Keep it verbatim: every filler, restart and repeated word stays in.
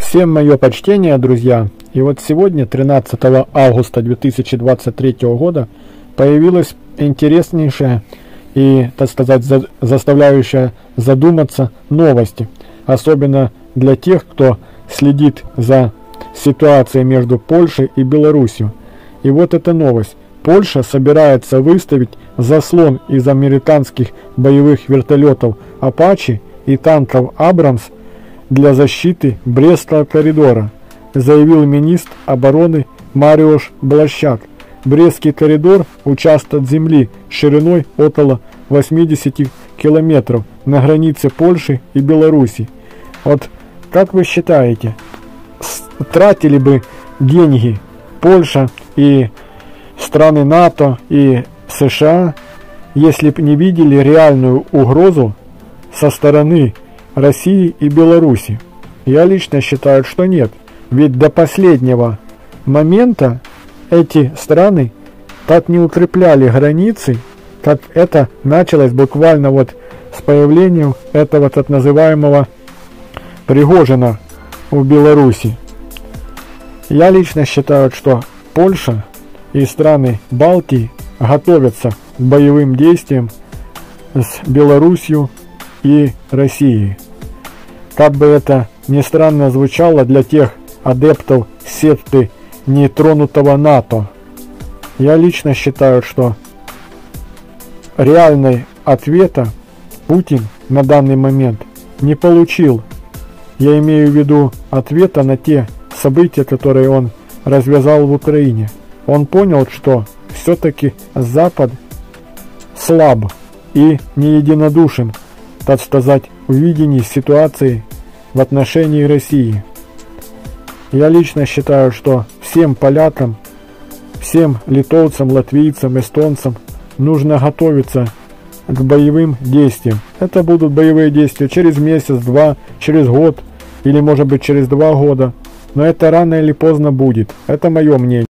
Всем мое почтение, друзья. И вот сегодня, тринадцатого августа две тысячи двадцать третьего года, появилась интереснейшая и, так сказать, за, заставляющая задуматься новости. Особенно для тех, кто следит за ситуацией между Польшей и Беларусью. И вот эта новость. Польша собирается выставить заслон из американских боевых вертолетов «Апачи» и танков «Абрамс» для защиты Брестского коридора, заявил министр обороны Мариуш Блащак. Брестский коридор – участок земли шириной около восьмидесяти километров на границе Польши и Беларуси. Вот как вы считаете, тратили бы деньги Польша и страны НАТО и США, если бы не видели реальную угрозу со стороны России и Беларуси? Я лично считаю, что нет. Ведь до последнего момента эти страны так не укрепляли границы, как это началось буквально вот с появлением этого так называемого Пригожина в Беларуси. Я лично считаю, что Польша и страны Балтии готовятся к боевым действиям с Беларусью и Россией. Как бы это ни странно звучало для тех адептов секты нетронутого НАТО, я лично считаю, что реального ответа Путин на данный момент не получил. Я имею в виду ответа на те события, которые он развязал в Украине. Он понял, что все-таки Запад слаб и не единодушен, так сказать, в видении ситуации в отношении России. Я лично считаю, что всем полякам, всем литовцам, латвийцам, эстонцам нужно готовиться к боевым действиям. Это будут боевые действия через месяц, два, через год или может быть через два года. Но это рано или поздно будет. Это мое мнение.